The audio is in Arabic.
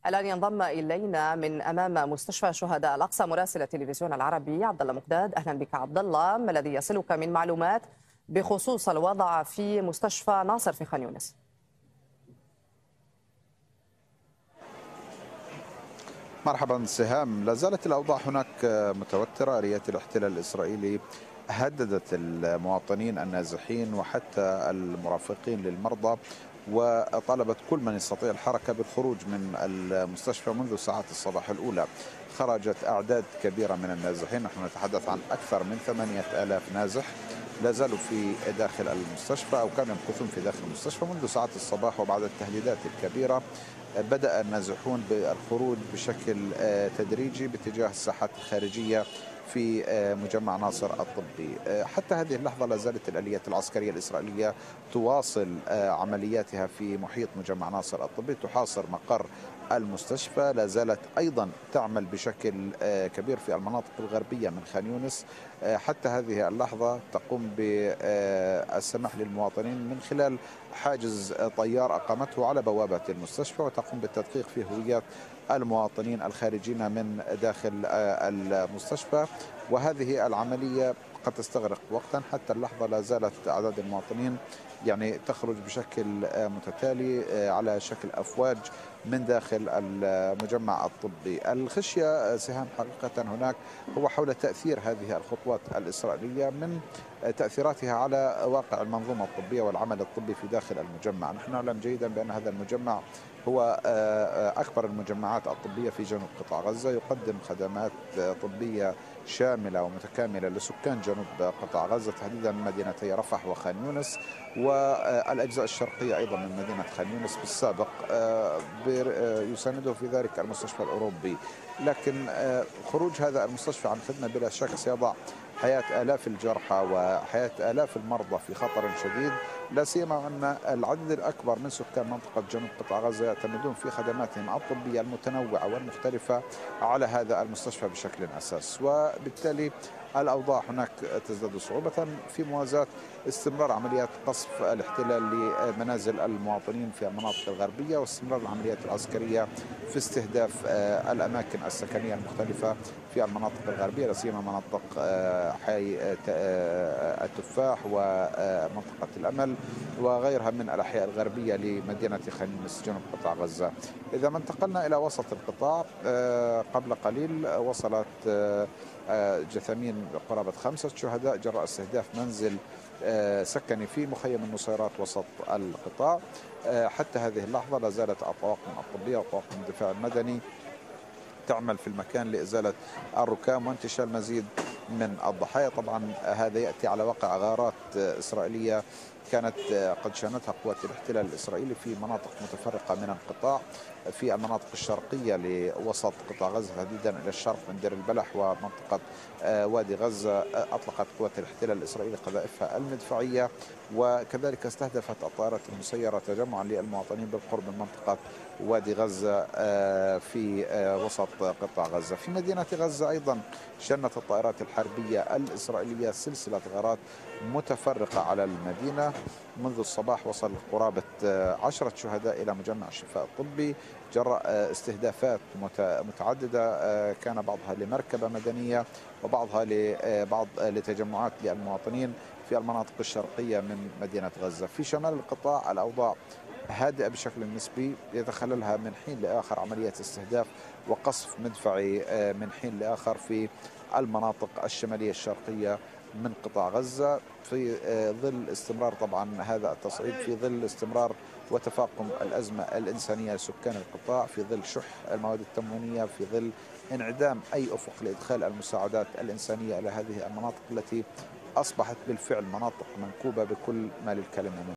الآن ينضم إلينا من أمام مستشفى شهداء الأقصى مراسل التلفزيون العربي عبد الله مقداد. أهلا بك عبد الله، ما الذي يصلك من معلومات بخصوص الوضع في مستشفى ناصر في خان يونس؟ مرحبا سهام. لا زالت الأوضاع هناك متوترة. آليات الاحتلال الإسرائيلي هددت المواطنين النازحين وحتى المرافقين للمرضى، وطالبت كل من يستطيع الحركة بالخروج من المستشفى منذ ساعات الصباح الأولى. خرجت أعداد كبيرة من النازحين، نحن نتحدث عن أكثر من 8000 نازح لا زالوا في داخل المستشفى أو كانوا يمكثون في داخل المستشفى منذ ساعات الصباح. وبعد التهديدات الكبيرة بدأ النازحون بالخروج بشكل تدريجي باتجاه الساحات الخارجية في مجمع ناصر الطبي. حتى هذه اللحظة لا زالت الآليات العسكرية الإسرائيلية تواصل عملياتها في محيط مجمع ناصر الطبي، تحاصر مقر المستشفى. لا زالت أيضا تعمل بشكل كبير في المناطق الغربية من خان يونس. حتى هذه اللحظة تقوم بالسماح للمواطنين من خلال حاجز طيار أقامته على بوابة المستشفى، وتقوم بالتدقيق في هويات المواطنين الخارجين من داخل المستشفى. وهذه العملية قد تستغرق وقتا. حتى اللحظة لا زالت أعداد المواطنين تخرج بشكل متتالي على شكل أفواج من داخل المجمع الطبي. الخشية سهام حقيقة هناك هو حول تأثير هذه الخطوات الإسرائيلية من تأثيراتها على واقع المنظومة الطبية والعمل الطبي في داخل المجمع. نحن نعلم جيدا بأن هذا المجمع هو أكبر المجمعات الطبية في جنوب قطاع غزة، يقدم خدمات طبية شاملة ومتكاملة لسكان جنوب قطاع غزة، تحديدا من مدينتي رفح وخان يونس والأجزاء الشرقية أيضا من مدينة خان يونس. بالسابق يسانده في ذلك المستشفى الأوروبي، لكن خروج هذا المستشفى عن خدمة بلا شك سيضع حياة آلاف الجرحى وحياة آلاف المرضى في خطر شديد، لا سيما أن العدد الأكبر من سكان منطقة جنوب قطاع غزة يعتمدون في خدماتهم الطبية المتنوعة والمختلفة على هذا المستشفى بشكل أساس. وبالتالي الأوضاع هناك تزداد صعوبة في موازاة استمرار عمليات قصف الاحتلال لمنازل المواطنين في المناطق الغربية، واستمرار العمليات العسكرية في استهداف الأماكن السكنية المختلفة في المناطق الغربية، لا سيما مناطق حي التفاح ومنطقة الأمل وغيرها من الأحياء الغربية لمدينة خان يونس جنوب قطاع غزة. إذا ما انتقلنا إلى وسط القطاع، قبل قليل وصلت جثامين قرابة 5 شهداء جراء استهداف منزل سكني في مخيم النصيرات وسط القطاع. حتى هذه اللحظة لا زالت الطواقم الطبية وطواقم الدفاع المدني تعمل في المكان لإزالة الركام وانتشال مزيد من الضحايا. طبعا هذا يأتي على وقع غارات إسرائيلية كانت قد شنتها قوات الاحتلال الإسرائيلي في مناطق متفرقة من القطاع، في المناطق الشرقية لوسط قطاع غزة تحديدا إلى الشرق من دير البلح ومنطقة وادي غزة. أطلقت قوات الاحتلال الإسرائيلي قذائفها المدفعية، وكذلك استهدفت الطائرات المسيرة تجمعا للمواطنين بالقرب من منطقة وادي غزة في وسط قطاع غزة. في مدينة غزة أيضا شنت الطائرات الحربية الإسرائيلية سلسلة غارات متفرقة على المدينة. منذ الصباح وصل قرابة 10 شهداء إلى مجمع الشفاء الطبي جراء استهدافات متعددة، كان بعضها لمركبة مدنية وبعضها لتجمعات للمواطنين في المناطق الشرقية من مدينة غزة. في شمال القطاع الأوضاع هادئة بشكل نسبي، يتخللها من حين لآخر عمليات استهداف وقصف مدفعي من حين لآخر في المناطق الشمالية الشرقية من قطاع غزة، في ظل استمرار طبعا هذا التصعيد، في ظل استمرار وتفاقم الأزمة الإنسانية لسكان القطاع، في ظل شح المواد التموينية، في ظل انعدام أي أفق لإدخال المساعدات الإنسانية إلى هذه المناطق التي أصبحت بالفعل مناطق منكوبة بكل ما للكلمة.